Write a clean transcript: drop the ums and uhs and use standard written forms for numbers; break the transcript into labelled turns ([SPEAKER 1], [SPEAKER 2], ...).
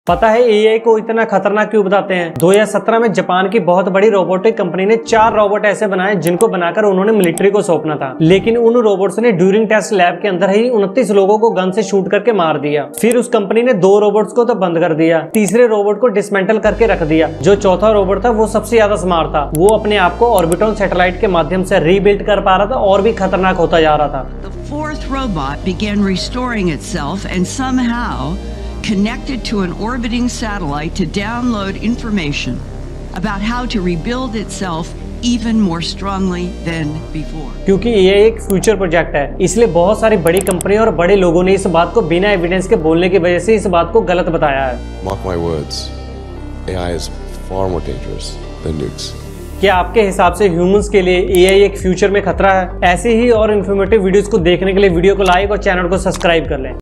[SPEAKER 1] पता है एआई को इतना खतरनाक क्यों बताते हैं? 2017 में जापान की बहुत बड़ी रोबोटिक कंपनी ने 4 रोबोट ऐसे बनाए जिनको बनाकर उन्होंने मिलिट्री को सौंपना था, लेकिन उन रोबोट्स ने ड्यूरिंग टेस्ट लैब के अंदर ही 29 लोगों को गन से शूट करके मार दिया। फिर उस कंपनी ने 2 रोबोट्स को तो बंद कर दिया, तीसरे रोबोट को डिसमेंटल करके रख दिया। जो चौथा रोबोट था वो सबसे ज्यादा स्मार्ट था, वो अपने आप को ऑर्बिटॉन सैटेलाइट के माध्यम से रीबिल्ड कर पा रहा था और भी खतरनाक होता जा रहा था।
[SPEAKER 2] The fourth robot began restoring itself and somehow connected to an orbiting satellite to download information about how to rebuild itself even more strongly than before.
[SPEAKER 1] क्योंकि ये एक फ्यूचर प्रोजेक्ट है, इसलिए बहुत सारी बड़ी कंपनियां और बड़े लोगों ने इस बात को बिना एविडेंस के बोलने की वजह से इस बात को गलत बताया है।
[SPEAKER 3] Mark my words, AI is far more dangerous than nukes.
[SPEAKER 1] क्या आपके हिसाब से ह्यूमंस के लिए एआई एक फ्यूचर में खतरा है? ऐसे ही और इन्फॉर्मेटिव वीडियोस को देखने के लिए वीडियो को लाइक और चैनल को सब्सक्राइब कर लें।